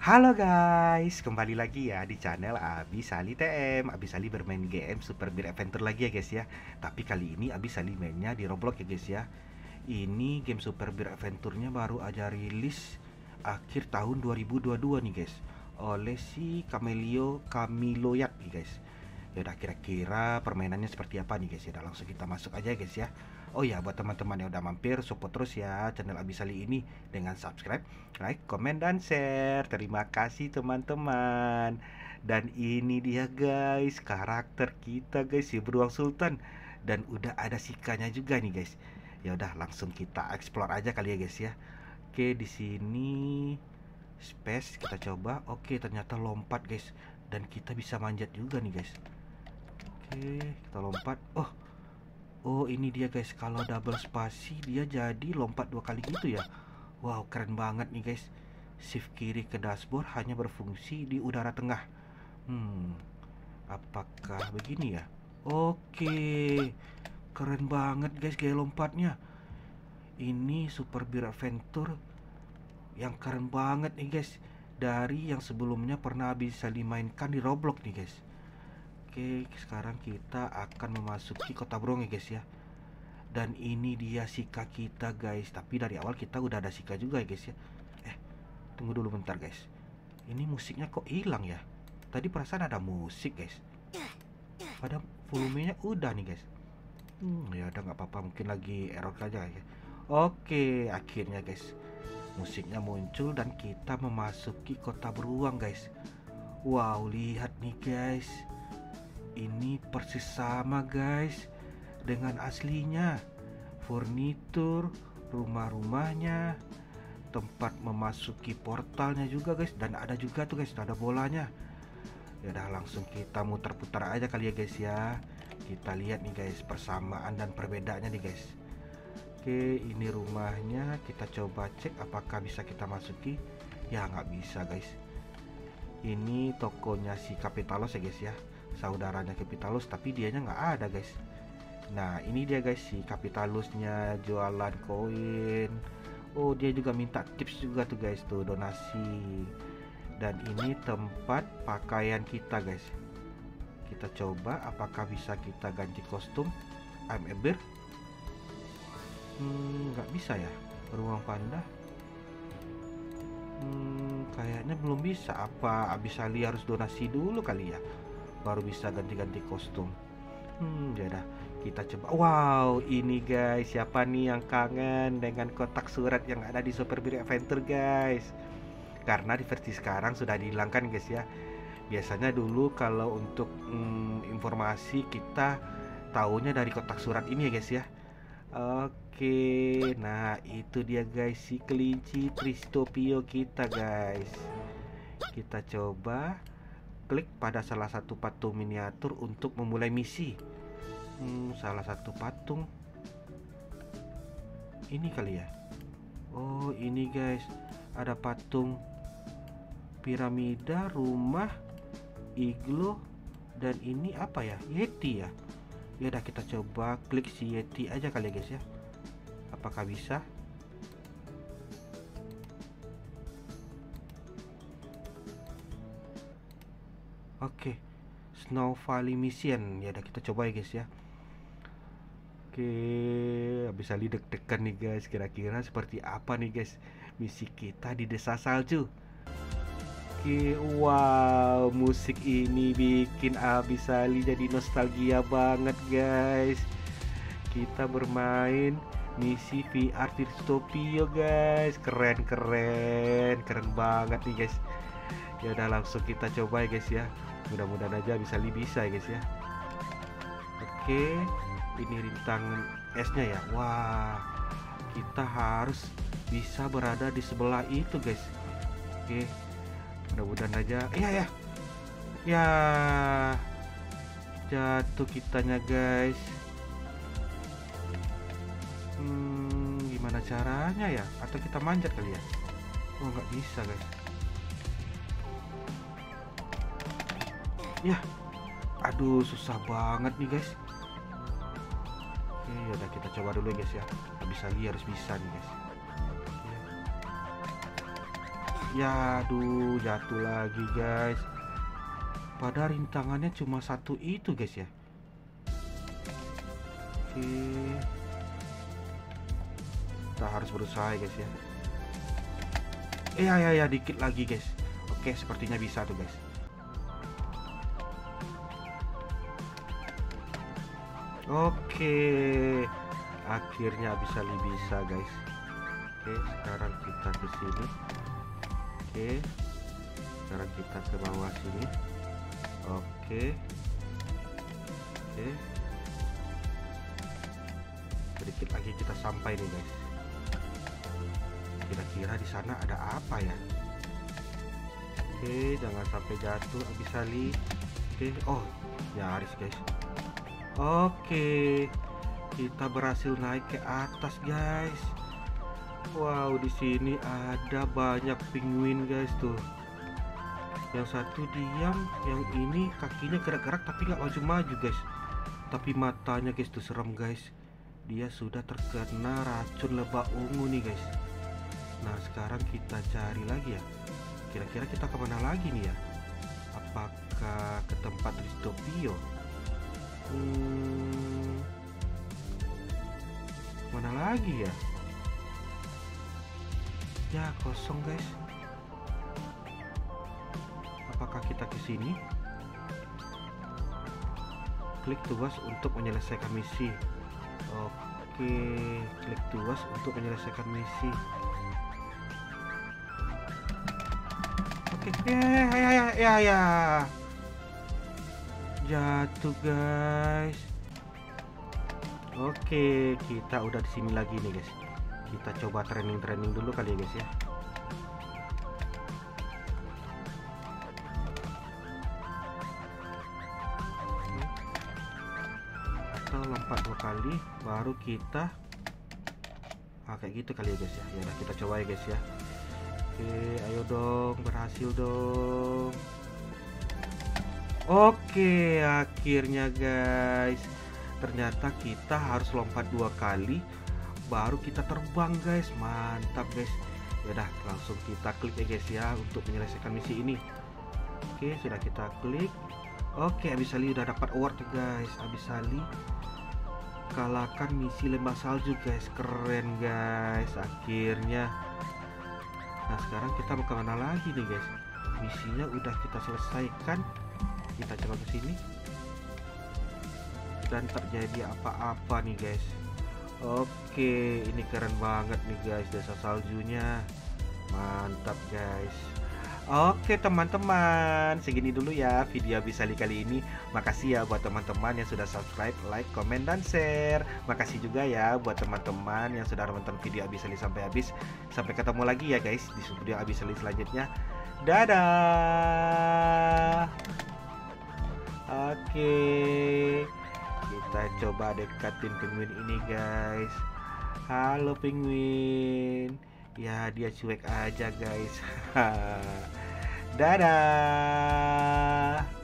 Halo guys, kembali lagi ya di channel Abi Sali TM. Abi Sali bermain game Super Bear Adventure lagi ya guys ya. Tapi kali ini Abi Sali mainnya di Roblox ya guys ya. Ini game Super Bear Adventure-nya baru aja rilis akhir tahun 2022 nih guys, oleh si Camilo Yat nih guys. Ya udah, kira-kira permainannya seperti apa nih guys ya. Udah, langsung kita masuk aja guys ya. Oh ya, buat teman-teman yang udah mampir, support terus ya channel Abisali ini dengan subscribe, like, komen, dan share. Terima kasih teman-teman. Dan ini dia guys, karakter kita guys, si Beruang Sultan. Dan udah ada sikanya juga nih guys. Ya udah, langsung kita explore aja kali ya guys ya. Oke, di sini space kita coba. Oke, ternyata lompat guys. Dan kita bisa manjat juga nih guys. Oke, kita lompat. Oh, ini dia guys. Kalau double spasi dia jadi lompat 2 kali gitu ya. Wow, keren banget nih guys. Shift kiri ke dashboard hanya berfungsi di udara tengah. Apakah begini ya? Oke, keren banget guys gaya lompatnya. Ini Super Bear Adventure yang keren banget nih guys, dari yang sebelumnya pernah bisa dimainkan di Roblox nih guys. Oke, sekarang kita akan memasuki kota Brong ya guys ya. Dan ini dia Sika kita guys. Tapi dari awal kita udah ada Sika juga ya guys ya. Tunggu dulu bentar guys. Ini musiknya kok hilang ya? Tadi perasaan ada musik guys. Pada volumenya udah nih guys. Ya udah, nggak apa-apa, mungkin lagi error aja ya. Oke, akhirnya guys musiknya muncul dan kita memasuki kota beruang guys. Wow, lihat nih guys. Ini persis sama guys dengan aslinya. Furnitur, rumah-rumahnya, tempat memasuki portalnya juga guys. Dan ada juga tuh guys, ada bolanya. Ya udah, langsung kita muter-putar aja kali ya guys ya. Kita lihat nih guys persamaan dan perbedaannya nih guys. Oke, ini rumahnya. Kita coba cek apakah bisa kita masuki. Ya nggak bisa guys. Ini tokonya si Capitalos ya guys ya, saudaranya Capitalos, tapi dianya nggak ada guys. Nah ini dia guys, si Capitalusnya jualan koin. Oh, dia juga minta tips juga tuh guys, tuh donasi. Dan ini tempat pakaian kita guys. Kita coba apakah bisa kita ganti kostum. I'm a bear. Nggak bisa ya, beruang panda. Kayaknya belum bisa. Apa Abisali harus donasi dulu kali ya, baru bisa ganti-ganti kostum. Ya udah, kita coba. Wow, ini guys, siapa nih yang kangen dengan kotak surat yang ada di Super Bear Adventure guys? Karena di versi sekarang sudah dihilangkan guys ya. Biasanya dulu kalau untuk informasi kita taunya dari kotak surat ini ya guys ya. Oke, nah itu dia guys, si kelinci Tristopio kita guys. Kita coba klik pada salah satu patung miniatur untuk memulai misi. Salah satu patung ini kali ya. Oh, ini guys, ada patung piramida, rumah, iglo, dan ini apa ya? Yeti ya. Ya udah, kita coba klik si Yeti aja kali ya guys ya. Apakah bisa? Oke, Snow Valley Mission. Ya udah, kita coba ya guys ya. Oke, bisa deg-degan nih guys. Kira-kira seperti apa nih guys misi kita di desa salju. Oke, wow, musik ini bikin Abisali jadi nostalgia banget guys. Kita bermain misi VR Dystopia guys. Keren banget nih guys. Ya udah, langsung kita coba ya guys ya. Mudah-mudahan aja Abisali bisa ya guys ya. Oke, ini rintangan esnya ya. Wah, kita harus bisa berada di sebelah itu guys. Oke, mudah-mudahan aja. Ya, jatuh kitanya guys. Gimana caranya ya? Atau kita manjat kali ya? Oh, nggak bisa guys. Ya, aduh, susah banget nih guys. Oke, yaudah, kita coba dulu ya guys ya. Habis lagi harus bisa nih guys. Ya, aduh, jatuh lagi guys. Padahal rintangannya cuma satu itu guys ya. Oke, kita harus berusaha guys ya. Ya, dikit lagi guys. Oke, sepertinya bisa tuh guys. Oke, akhirnya bisa guys. Oke, sekarang kita ke sini. Oke, sekarang kita ke bawah sini. Oke, sedikit lagi kita sampai nih guys. Kira-kira di sana ada apa ya? Oke, jangan sampai jatuh Abisali. Oke, oh nyaris guys. Oke, kita berhasil naik ke atas guys. Wow, di sini ada banyak penguin guys tuh. Yang satu diam, yang ini kakinya gerak-gerak tapi nggak maju-maju guys. Tapi matanya guys tuh serem guys. Dia sudah terkena racun lebah ungu nih guys. Nah, sekarang kita cari lagi ya. Kira-kira kita kemana lagi nih ya? Apakah ke tempat Ristopio? Mana lagi ya? Ya, kosong guys. Apakah kita ke sini? Klik tuas untuk menyelesaikan misi. Oke, klik tuas untuk menyelesaikan misi. Oke, ya. Jatuh guys. Oke, kita udah di sini lagi nih guys. Kita coba training dulu kali ya guys ya. Atau lompat 2 kali baru kita kayak gitu kali ya guys ya. Ya udah, kita coba ya guys ya. Oke, ayo dong, berhasil dong. Oke, akhirnya guys. Ternyata kita harus lompat 2 kali baru kita terbang guys. Mantap guys. Ya udah, langsung kita klik ya guys ya untuk menyelesaikan misi ini. Oke, sudah kita klik. Oke, Abisali udah dapat award guys. Abisali kalahkan misi lembah salju guys. Keren guys, akhirnya. Nah, sekarang kita mau kemana lagi nih guys? Misinya udah kita selesaikan. Kita coba ke sini. Dan terjadi apa-apa nih guys. Oke, ini keren banget nih guys, desa saljunya. Mantap guys. Oke teman-teman, segini dulu ya video Abisali kali ini. Makasih ya buat teman-teman yang sudah subscribe, like, komen, dan share. Makasih juga ya buat teman-teman yang sudah menonton video Abisali sampai habis. Sampai ketemu lagi ya guys di video Abisali selanjutnya. Dadah. Oke, kita coba dekatin penguin ini guys. Halo penguin. Ya, dia cuek aja guys. Dadah.